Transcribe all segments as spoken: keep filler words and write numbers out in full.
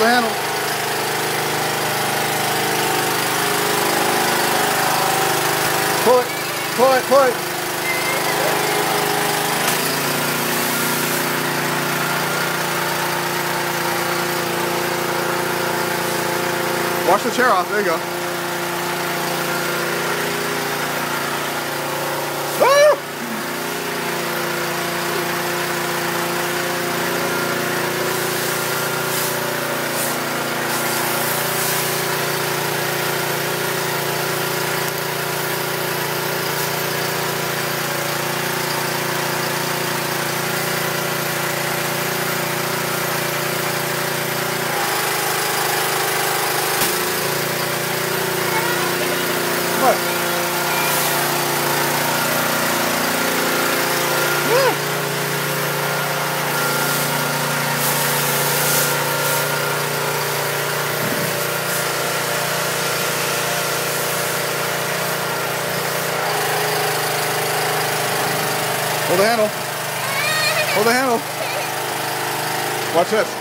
the handle. Pull it, pull it, pull it. Wash the chair off, there you go. Ah! What? Yeah. Hold the handle. Hold the handle. Watch this.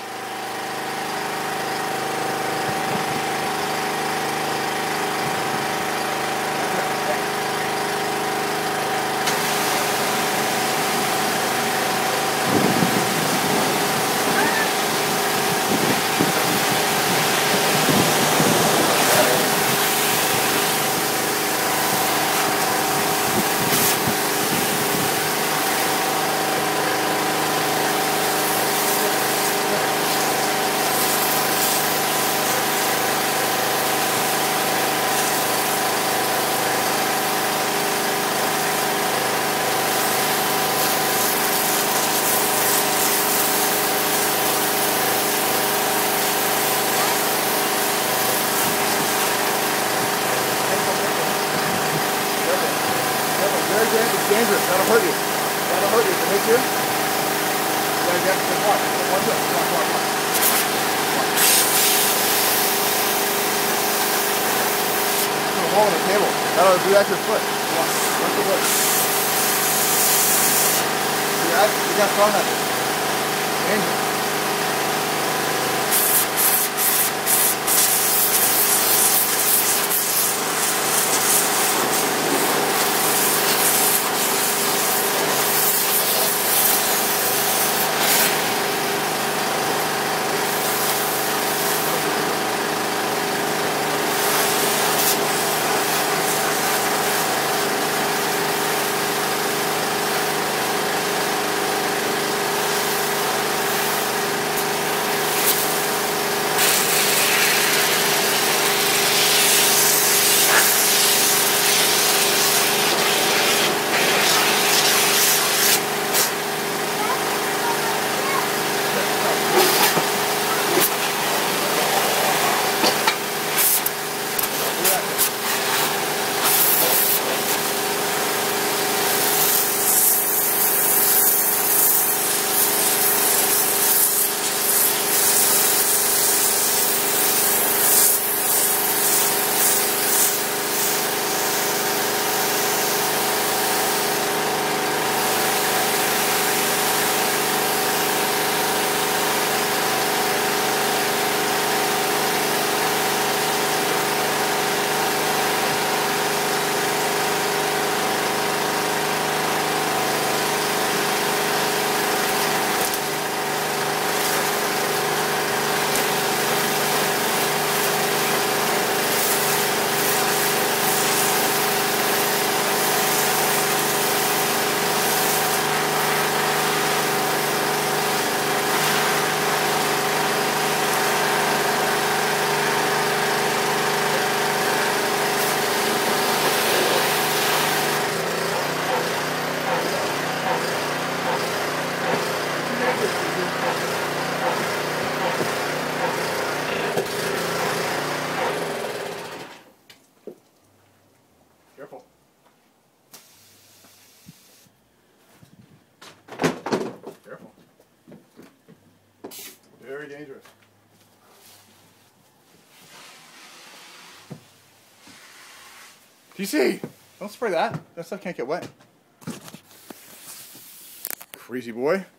It's dangerous. That'll hurt you. That'll hurt you. If it hits you, you gotta get to watch. Watch this. Watch, watch, watch. Put a hole in the table. That'll do that to your foot. Watch. Watch the wood. See that? You got thrown at it. Dangerous. Careful. Careful. Very dangerous. T C, don't spray that. That stuff can't get wet. Crazy boy.